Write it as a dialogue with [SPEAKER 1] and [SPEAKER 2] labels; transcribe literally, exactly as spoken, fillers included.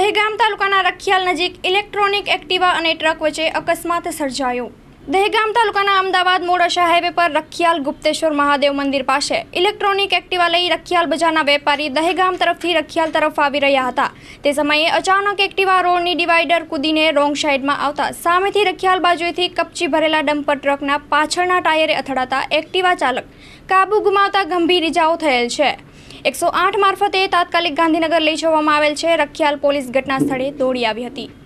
[SPEAKER 1] દહેગામ તાલુકાના રખિયાલ નજીક electronic Activa અને ટ્રક વચ્ચે અકસ્માત સર્જાયો। દહેગામ તાલુકાના અમદાવાદ મોડાસા હાઈવે પર રખિયાલ ગુપ્તેશ્વર મહાદેવ મંદિર પાસે ઇલેક્ટ્રોનિક એક્ટિવા લઈ રખિયાલ બજારના વેપારી દહેગામ તરફથી રખિયાલ તરફ આવી રહ્યા હતા। તે સમયે અચાનક એક્ટિવા રોડની ડિવાઈડર કૂદીને રોંગ સાઈડમાં આવતા સામેથી રખિયાલ બાજુએથી કપચી ભરેલા ડમ્પર ટ્રકના પાછળના ટાયરે અથડાતા એક્ટિવા ચાલક કાબુ ગુમાવતા ગંભીર ઇજાઓ થયેલ છે। એકસો આઠ મારફતે તાત્કાલિક ગાંધીનગર લઈ જવામાં આવેલ છે। રખિયાલ પોલીસ ઘટના સ્થળે દોડી આવી હતી।